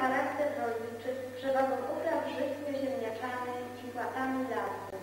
charakter rolniczy z przewagą upraw żywych, ziemniaczanych i płatami lasu.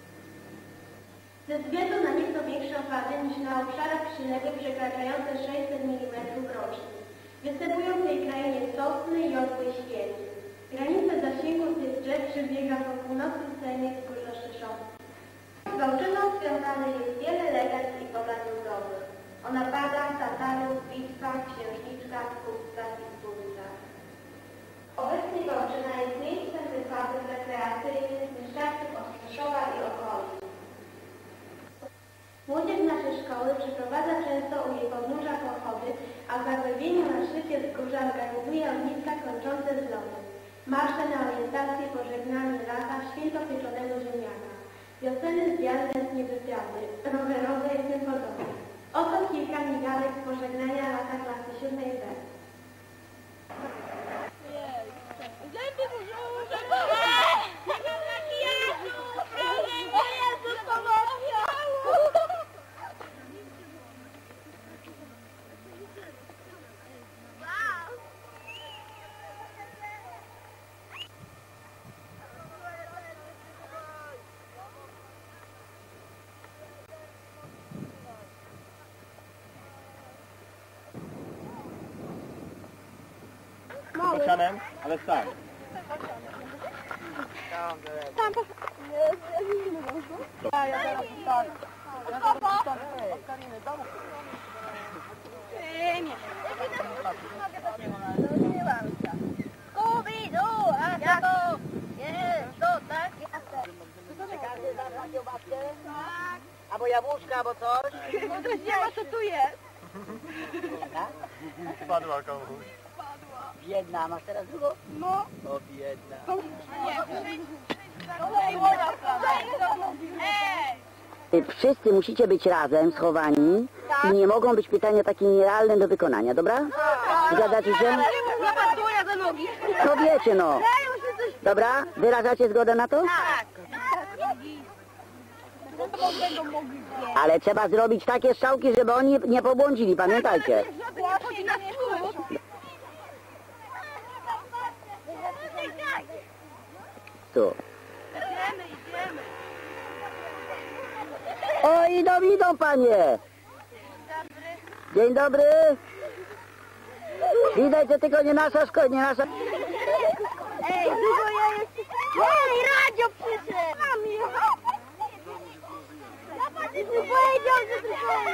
Ze względu na nieco większe opady niż na obszarach przyległych przekraczające 600 mm rocznie, występują w tej krainie sosny i odły świecy. Granica zasięgu tych drzew przebiega po północnym terenie Wzgórza Szyszących. Gwałczyną związane jest wiele legend i pogan ludowych o napadach, tatarów, bitwach, księżniczkach, kupcach i zbójcach. Obecnie Gwałczyna jest miejscem wypadów rekreacyjnych mieszkańców Ostrzeszowa i okolic. Młodzież naszej szkoły przeprowadza często u jej podnóża pochody, a w zagłębieniu na szczycie wzgórza organizuje ogniska kończące z lodem, marsze na orientację, pożegnanie lata, święto pieczonego ziemniaka, wiosenne zjazdy z niewywiady, rowerowe i tym podobne. Oto kilka migawek z pożegnania lata klasy 7B. Bocianem, ale tak. Tam po... Scooby-Doo, a tato! Jest, to tak? Albo jabłuszka, albo coś. No to nie ma, co tu jest. Spadła komuś. Biedna, masz teraz drugą? No. O, biedna. Wszyscy musicie być razem, schowani i nie mogą być pytania takie nierealne do wykonania, dobra? Zgadzacie się? Zapasuję za nogi. To wiecie, no. Dobra? Wyrażacie zgodę na to? Tak. Ale trzeba zrobić takie strzałki, żeby oni nie pobłądzili, pamiętajcie. Tu. O, idą panie. Dzień dobry. Widać, że tylko nie nasza szkoła, nie nasza... Ej, długo ja jestem... Ej, radio przyszedł! Mam ją! Powiedział, że tylko...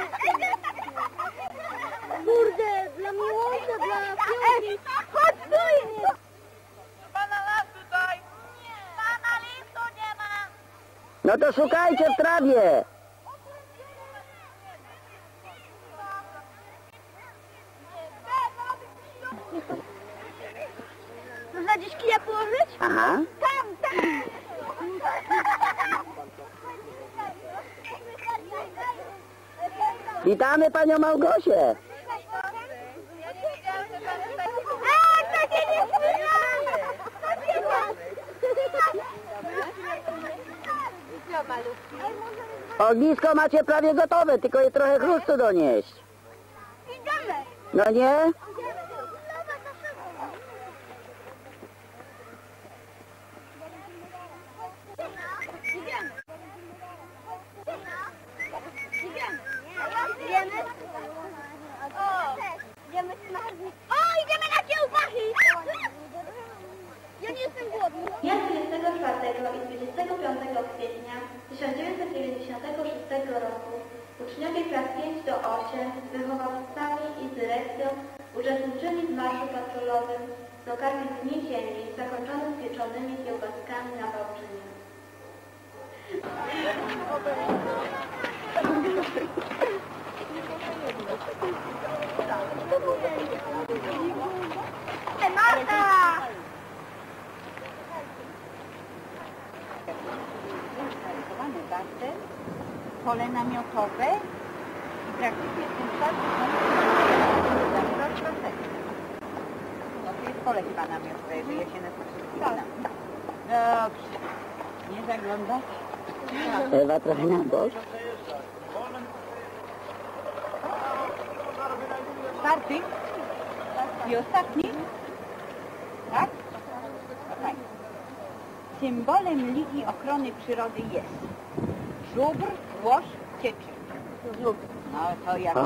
Kurde, dla miłosza, dla piłki. Chodź tu! Pana las tutaj! Pana listu nie ma! No to szukajcie w trawie. Można gdzieś kija położyć? Aha. Tam! Witamy panią Małgosię. Takie nie Ognisko macie prawie gotowe, tylko je trochę chrustu donieść. Idziemy! No nie? Idziemy na kiełbachy! Ja nie jestem głodny. Dnia 24 i 25 kwietnia 1996 roku uczniowie klas 5 do 8 z wychowawcami i dyrekcją uczestniczyli w marszu patrolowym z okazji Dni Ziemi zakończonym pieczonymi kiełbaskami na Wałczynie. Marta! Pole namiotowe i praktycznie w tym czasie no to jest pole chyba namiotowe, jeżeli ja się na to przypominam. Dobrze. Nie zaglądać? Ewa trochę na bok. Czwarty i ostatni. Tak? Okay. Symbolem Ligi Ochrony Przyrody jest żubr, łoś, cieczyn. No to jak?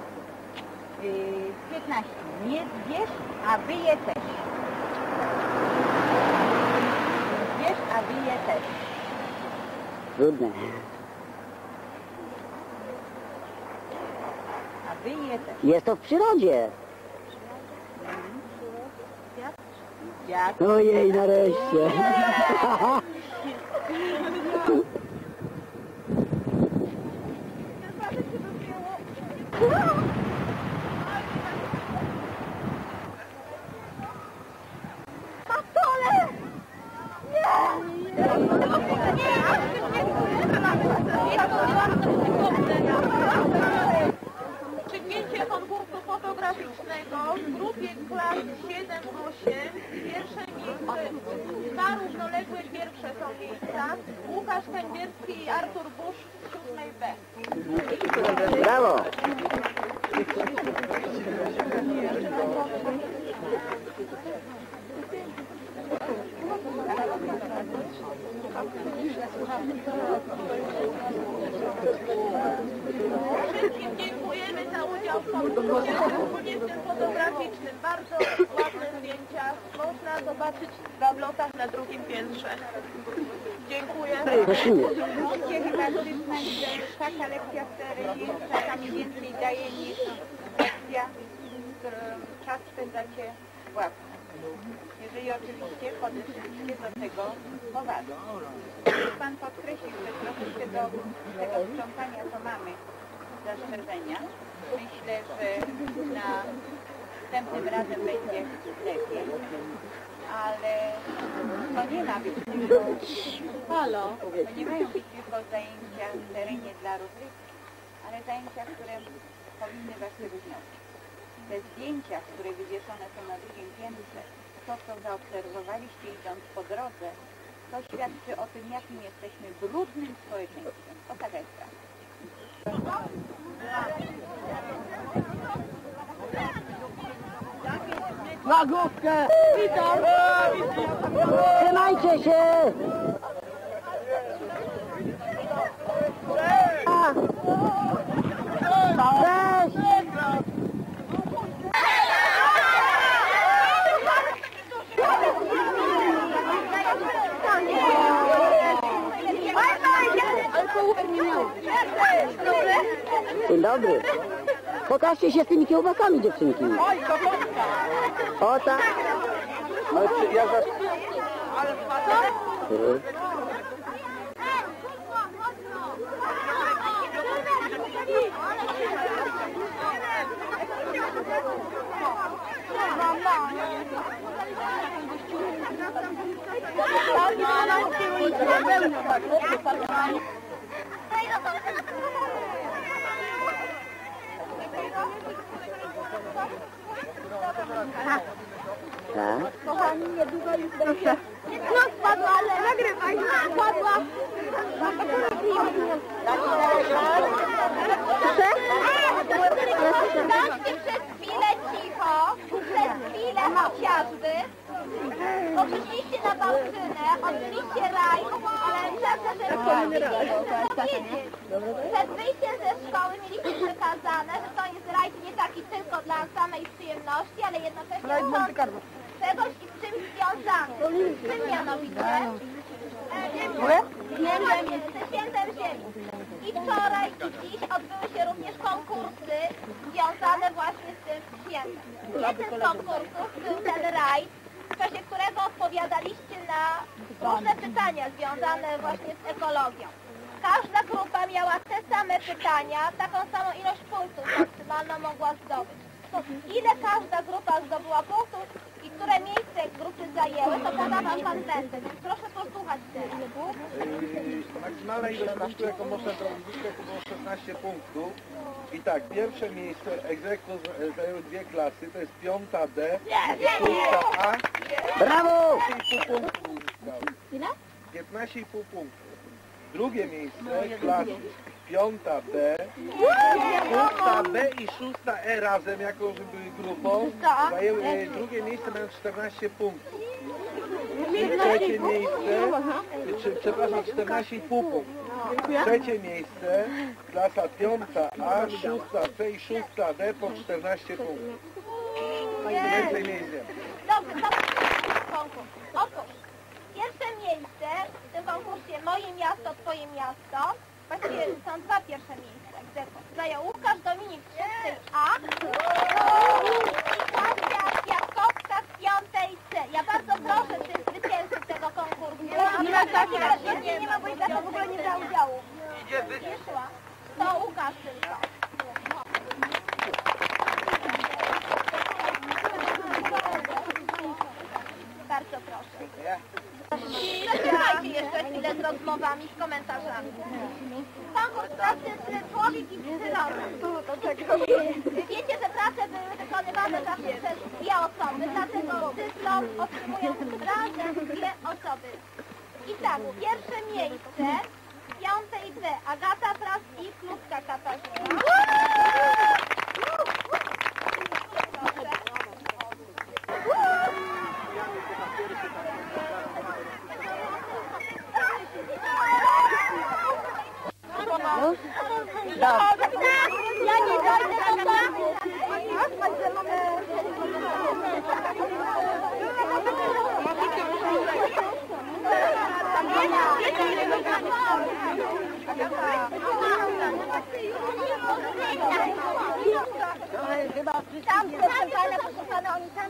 15. Nie zbierz, a wyje też. Zbierz, a wyje też. Trudne. A wyje też. Jest to w przyrodzie. Jak? Ojej, nareszcie. Przyjęcie konkursu fotograficznego w grupie klas 7-8. Pierwsze miejsce, dwa równoległe pierwsze są miejsca. Łukasz Kędzierski i Artur Busz z 7B. Brawo. Wszystkim dziękujemy za udział w konkursie, szczególnie w tym fotograficznym. Bardzo ładne zdjęcia można zobaczyć w tablotach na drugim piętrze. Dziękuję. Prosimy. Musicie chyba przyznać, że taka lekcja w terenie czasami więcej daje niż lekcja, którą czas spędzacie własny. Jeżeli oczywiście podeszliście do tego poważnie. Pan podkreślił, że troszeczkę do tego sprzątania to mamy zastrzeżenia. Myślę, że następnym razem będzie lepiej. Ale to nie ma być tylko, to nie mają być tylko zajęcia w terenie dla rozrywki, ale zajęcia, które powinny was czegoś nauczyć. Te zdjęcia, które wywieszone są na drugim piętrze, to co zaobserwowaliście idąc po drodze, to świadczy o tym, jakim jesteśmy brudnym społeczeństwem. O taka jest prawda. Na główkę! Trzymajcie się! Cześć! Dzień dobry. Pokażcie się z tymi kiełbasami, dziewczynki. O tak. Tak. Kochani, niedługo już będzie. No spadła, ale nagrywaj. Spadła. Bądźcie przez chwilę cicho, przez chwilę chociażby. Bo przyszliście na bałtynę, odbyliście raj, ale zawsze, żeby powiedzieć. Przed wyjściem ze szkoły mieliście przekazane, że to jest rajd nie taki tylko dla samej przyjemności, ale jednocześnie czegoś i z czymś związany. Z czym mianowicie? Świętem Ziemi. I wczoraj, i dziś odbyły się również konkursy związane właśnie z tym świętem. Jednym z konkursów był ten rajd, w czasie którego odpowiadaliście na różne pytania związane właśnie z ekologią. Każda grupa miała te same pytania, taką samą ilość punktów maksymalną mogła zdobyć. To ile każda grupa zdobyła punktów i które miejsce grupy zajęły, to poda wam pan Wędek, więc proszę posłuchać teraz. Maksymalna ilość punktów, jaką można zrobić, to było 16 punktów. I tak, pierwsze miejsce ex aequo zajęły dwie klasy, to jest 5D i 6A. Brawo! 15,5 punktów uzyskały. 15,5 punktów. Drugie miejsce klasy piąta B, szósta B i szósta E razem, jako że były grupą, zajęły drugie miejsce, mają 14 punktów. Trzecie miejsce, przepraszam, 14,5 punktów. Trzecie miejsce, klasa piąta A, szósta C i szósta D po 14 punktów. Więcej miejsc. Dobrze, to konkurs. Otóż, pierwsze miejsce w tym konkursie Moje miasto, Twoje miasto. Właściwie są dwa pierwsze miejsca. Zajął Łukasz Dominik z 6A i Kasia Kwiatkowska z 5 C. Ja bardzo proszę tych zwycięzców tego konkursu. Nie ma, bo i w ogóle nie brała udziału. Nie szła. To Łukasz tylko. Bardzo proszę. Zaczynajcie jeszcze chwilę z rozmowami, z komentarzami. Konkurs pracy człowiek i psycholog. Wiecie, że prace były wykonywane zawsze przez dwie osoby, dlatego dyplom otrzymują razem dwie osoby. I tak, pierwsze miejsce w 5 B Agata Fras i Kluska Katarzyna. Ja nie dojdę do tam fajne posłuchane, oni tam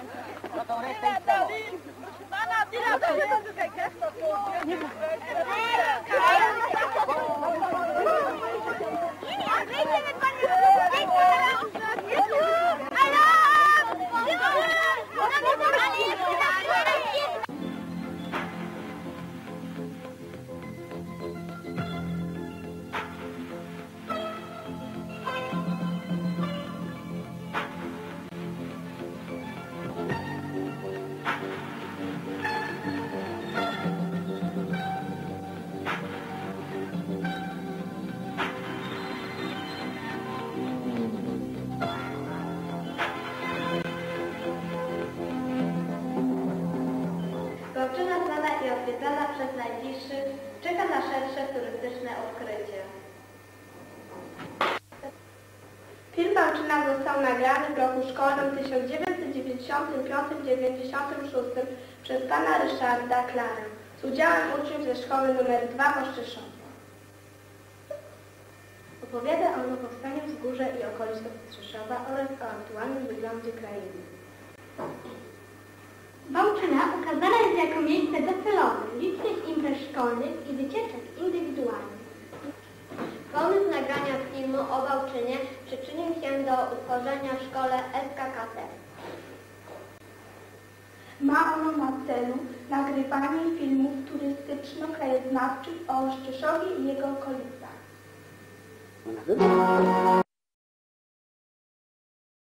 Gorczyna znana i odwiedzana przez najbliższych czeka na szersze turystyczne odkrycie. Film Bałczyna został nagrany w roku szkolnym 1995-96 przez pana Ryszarda Klarę z udziałem uczniów ze szkoły nr 2 w Oszczyszowie. Opowiada on o powstaniu Wzgórza i okolicach Oszczyszowa oraz o aktualnym wyglądzie krainy. Bałczyna ukazana jest jako miejsce docelowe licznych imprez szkolnych i wycieczek indywidualnych. Pomysł nagrania filmu o Bałczynie przyczynił się do utworzenia w szkole SKKT. Ma ono na celu nagrywanie filmów turystyczno-krajoznawczych o Oszczyszowie i jego okolicach.